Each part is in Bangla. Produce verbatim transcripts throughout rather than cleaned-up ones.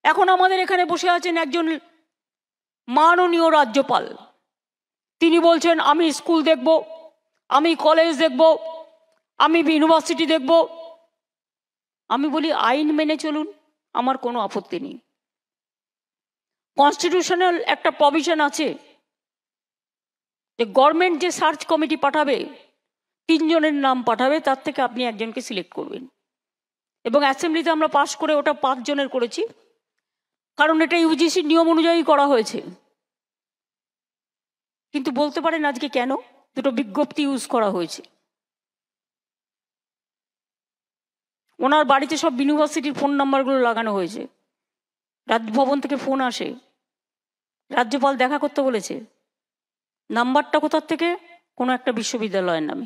এখন আমাদের এখানে বসে আছেন একজন মাননীয় রাজ্যপাল, তিনি বলছেন আমি স্কুল দেখব, আমি কলেজ দেখব, আমি ইউনিভার্সিটি দেখব। আমি বলি আইন মেনে চলুন, আমার কোনো আপত্তি নেই। কনস্টিটিউশনাল একটা প্রভিশন আছে যে গভর্নমেন্ট যে সার্চ কমিটি পাঠাবে, তিনজনের নাম পাঠাবে, তার থেকে আপনি একজনকে সিলেক্ট করবেন। এবং অ্যাসেম্বলিতে আমরা পাশ করে ওটা পাঁচজনের করেছি, কারণ এটা ইউজিসির নিয়ম অনুযায়ী করা হয়েছে। কিন্তু বলতে পারেন আজকে কেন দুটো বিজ্ঞপ্তি ইউজ করা হয়েছে? ওনার বাড়িতে সব ইউনিভার্সিটির ফোন নাম্বারগুলো লাগানো হয়েছে, রাজভবন থেকে ফোন আসে, রাজ্যপাল দেখা করতে বলেছে, নাম্বারটা কোথার থেকে? কোনো একটা বিশ্ববিদ্যালয়ের নামে।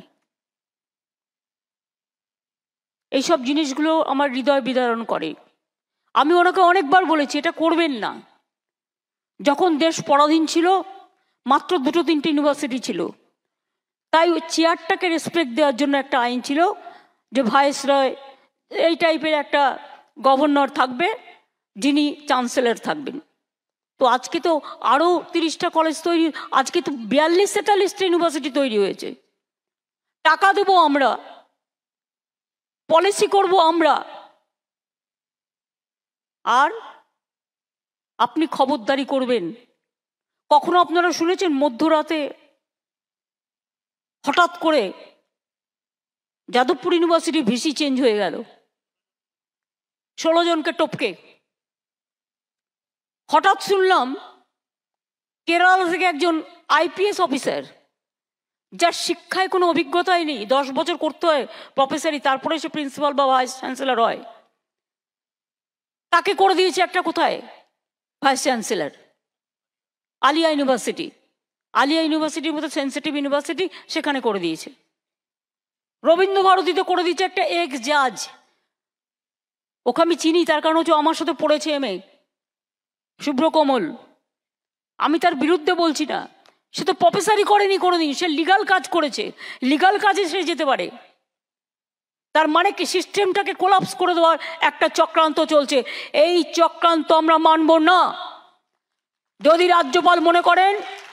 এইসব জিনিসগুলো আমার হৃদয় বিদারণ করে। আমি ওনাকে অনেকবার বলেছি এটা করবেন না। যখন দেশ পরাধীন ছিল মাত্র দুটো তিনটে ইউনিভার্সিটি ছিল, তাই ওই চেয়ারটাকে রেসপেক্ট দেওয়ার জন্য একটা আইন ছিল যে ভাইসরয় এই টাইপের একটা গভর্নর থাকবে যিনি চ্যান্সেলর থাকবেন। তো আজকে তো আরও তিরিশটা কলেজ তৈরি, আজকে তো বিয়াল্লিশ তেতাল্লিশটা ইউনিভার্সিটি তৈরি হয়েছে। টাকা দেবো আমরা, পলিসি করব আমরা, আর আপনি খবরদারি করবেন। কখনো আপনারা শুনেছেন মধ্যরাতে হঠাৎ করে যাদবপুর ইউনিভার্সিটি ভিসি চেঞ্জ হয়ে গেল, ষোলো জনকে টপকে? হঠাৎ শুনলাম কেরালা থেকে একজন আইপিএস অফিসার, যার শিক্ষায় কোনো অভিজ্ঞতাই নেই, দশ বছর করতে হয় প্রফেসরই, তারপরে সে প্রিন্সিপাল বা ভাইস চ্যান্সেলর হয়, তাকে করে দিয়েছে একটা কোথায় vice chancellor, Aliah University. Aliah ইউনিভার্সিটির মতো সেন্সিটিভ ইউনিভার্সিটি, সেখানে করে দিয়েছে। রবীন্দ্র ভারতীতে করে দিয়েছে একটা এক্স জাজ, ওকে আমি চিনি, তার কারণ হচ্ছে আমার সাথে পড়েছে এম এ, শুভ্রকমল। আমি তার বিরুদ্ধে বলছি না, সে তো প্রফেসরই করেনি কোনোদিন, সে লিগাল কাজ করেছে, লিগাল কাজে সে যেতে পারে। তার মানে কি সিস্টেমটাকে কোলাপস করে দেওয়ার একটা চক্রান্ত চলছে। এই চক্রান্ত আমরা মানব না। যদি রাজ্যপাল মনে করেন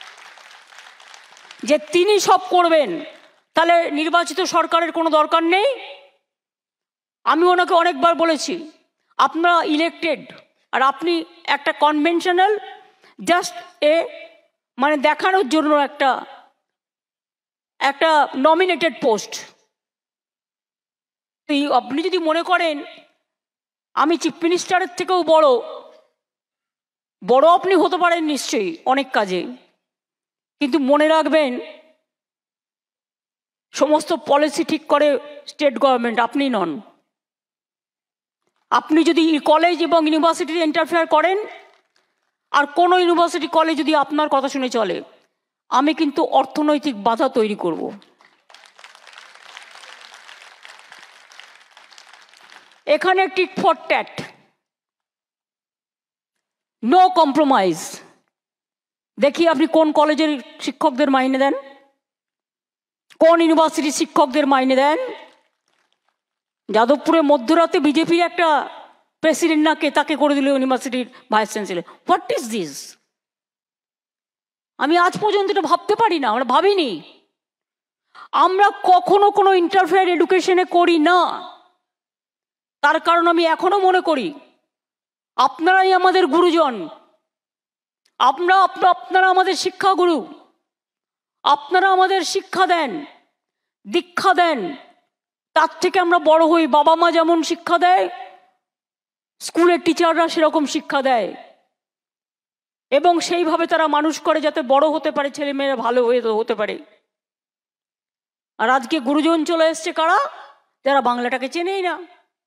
যে তিনি সব করবেন, তাহলে নির্বাচিত সরকারের কোনো দরকার নেই। আমি ওনাকে অনেকবার বলেছি আপনারা ইলেক্টেড, আর আপনি একটা কনভেনশনাল জাস্ট এ মানে দেখানোর জন্য একটা একটা নমিনেটেড পোস্ট। তো আপনি যদি মনে করেন আমি চিফ মিনিস্টারের থেকেও বড়, বড় আপনি হতে পারেন নিশ্চয়ই অনেক কাজে, কিন্তু মনে রাখবেন সমস্ত পলিসি ঠিক করে স্টেট গভর্নমেন্ট, আপনি নন। আপনি যদি কলেজ এবং ইউনিভার্সিটিতে ইন্টারফেয়ার করেন, আর কোনো ইউনিভার্সিটি কলেজ যদি আপনার কথা শুনে চলে, আমি কিন্তু অর্থনৈতিক বাধা তৈরি করব। এখানে tit for tat, no compromise. দেখি আপনি কোন কলেজের শিক্ষকদের মাইনে দেন, কোন ইউনিভার্সিটির শিক্ষকদের মাইনে দেন। যাদবপুরে মধ্যরাতে বিজেপির একটা প্রেসিডেন্ট নাকে তাকে করে দিল ইউনিভার্সিটির vice chancellor. What is this? আমি আজ পর্যন্ত এটা ভাবতে পারি না, আমরা ভাবিনি। আমরা কখনো কোনো ইন্টারফেয়ার এডুকেশনে করি না। তার কারণ আমি এখনো মনে করি আপনারাই আমাদের গুরুজন, আমরা আপনারা আমাদের শিক্ষাগুরু, আপনারা আমাদের শিক্ষা দেন, দীক্ষা দেন, তার থেকে আমরা বড় হই। বাবা মা যেমন শিক্ষা দেয়, স্কুলের টিচাররা সেরকম শিক্ষা দেয়, এবং সেইভাবে তারা মানুষ করে যাতে বড় হতে পারে, ছেলেমেয়েরা ভালো হয়ে হতে পারে। আর আজকে গুরুজন চলে এসছে কারা? যারা বাংলাটাকে চেনেই না।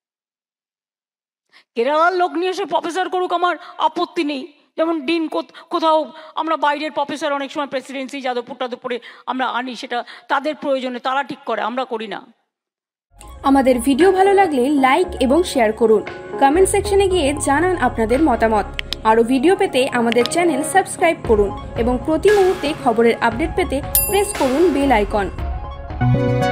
কেরালার লোক নিয়ে এসে প্রফেসর করুক, আমার আপত্তি নেই। যেমন ডিন কোথাও আমরা বাইরের প্রফেসর অনেক সময় প্রেসিডেন্সি যাদবপুর টাদবপুরে আমরা আনি, সেটা তাদের প্রয়োজনে, তারা ঠিক করে, আমরা করি না। আমাদের ভিডিও ভালো লাগলে লাইক এবং শেয়ার করুন। কমেন্ট সেকশনে গিয়ে জানান আপনাদের মতামত। আরও ভিডিও পেতে আমাদের চ্যানেল সাবস্ক্রাইব করুন এবং প্রতি মুহূর্তে খবরের আপডেট পেতে প্রেস করুন বেল আইকন।